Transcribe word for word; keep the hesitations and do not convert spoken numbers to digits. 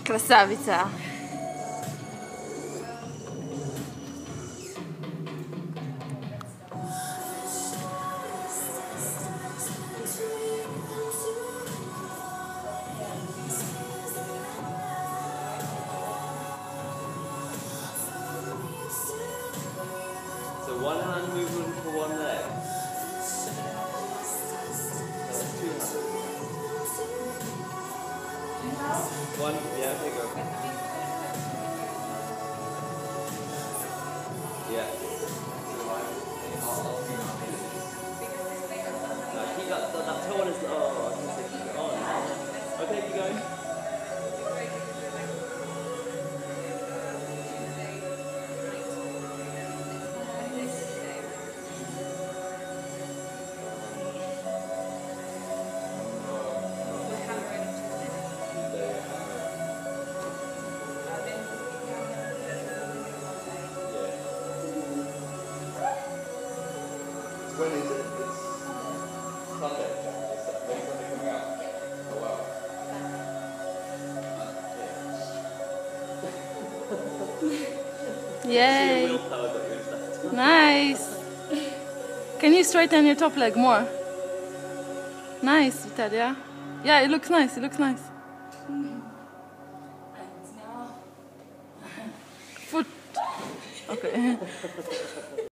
Красавица! So one hand movement for one leg. That's two hands. One, yeah, okay, go. Yeah. No, keep that, that, that toe on his, oh, I was going to say keep it on. Okay, keep going. When is it? It's Sunday. Is that when Sunday coming out? Oh wow. Yay! Willpower got yours left. Nice! Can you straighten your top leg more? Nice, Vitalia. Yeah, it looks nice, it looks nice. Foot. Okay.